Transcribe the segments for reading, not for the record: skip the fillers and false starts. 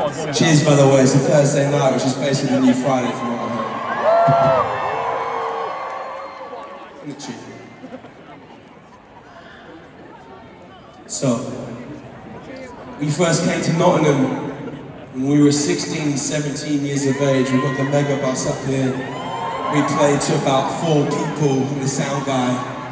Cheers, by the way, it's a Thursday night, which is basically the new Friday from what I heard. So, we first came to Nottingham when we were 16, 17 years of age. We got the mega bus up here. We played to about 4 people and the sound guy.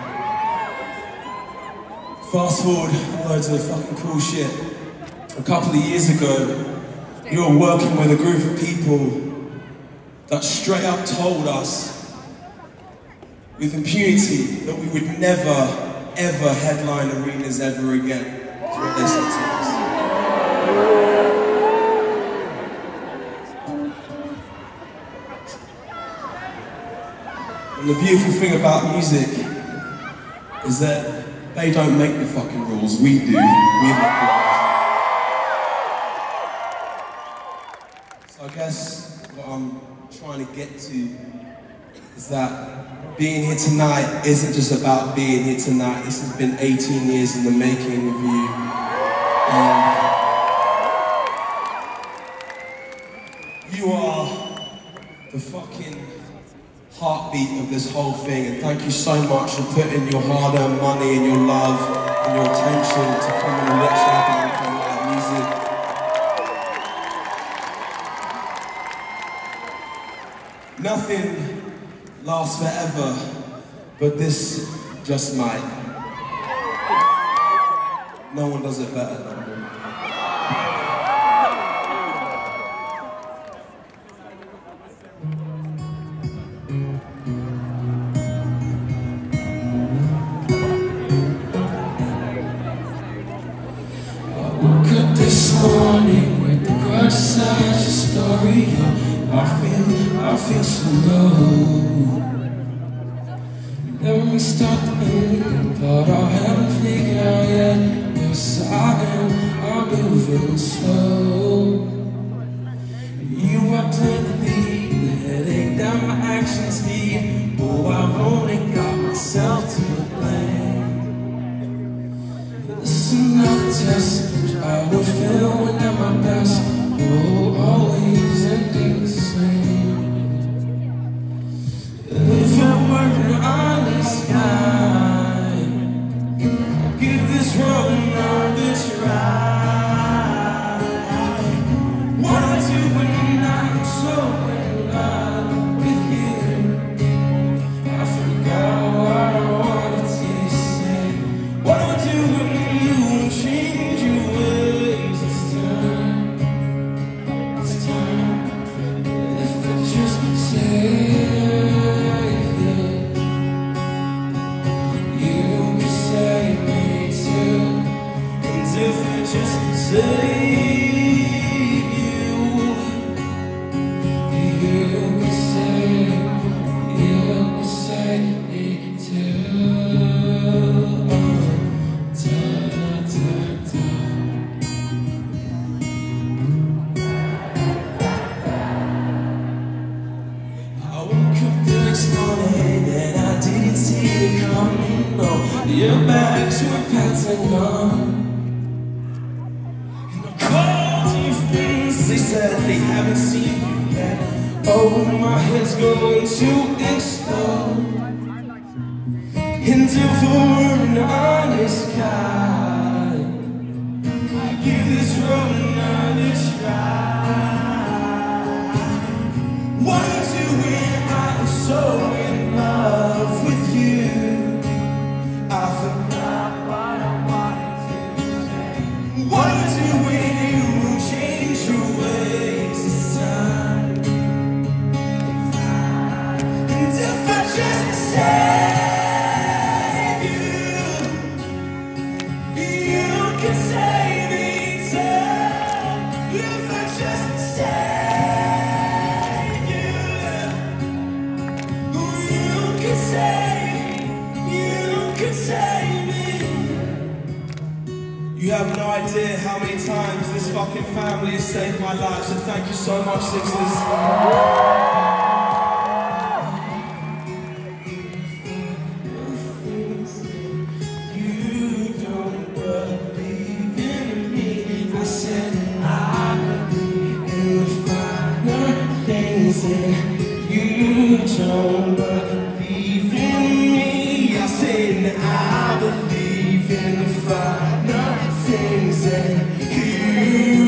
Fast forward, loads of fucking cool shit. A couple of years ago, we were working with a group of people that straight up told us with impunity that we would never, ever headline arenas ever again. That's what they said to us. And the beautiful thing about music is that they don't make the fucking rules, we do. We make the rules. So I guess what I'm trying to get to is that being here tonight isn't just about being here tonight. This has been 18 years in the making of you. You are the fucking heartbeat of this whole thing, and thank you so much for putting your hard-earned money and your love and your attention to coming and lecture about live music. Nothing lasts forever, but this just might. No one does it better than me. This morning with the grudge such a story, I feel so low. Let me start the end, but I haven't figured out yet. Yes, I am, I'm moving slow. You are playing the beat, the headache down my action speed. Oh, I've only got myself to blame. This is another test. I would feel when at my best. Oh, always ending the same. If I were an honest guy, I'd give this road another try. What I do when I'm so in love with you, I forgot what I wanted to say. What do I do when you change your ways? It's time. If I just say you could save me too. And if I just save you could save me too. Your bags were patting on, and I called your friends. They said they haven't seen you yet. Oh, my head's going to explode. And if I were an honest guy, I'd give this road another try. What do I do when I'm so in love with you? I forgot what I wanted to say. What do you do when you change your ways this time? And if I just save you can save me too. If I just save you can save me. You have no idea how many times this fucking family has saved my life, so thank you so much, Sixers. You don't believe in me. I said I believe. don't believe in me. I said I believe in the finer things that you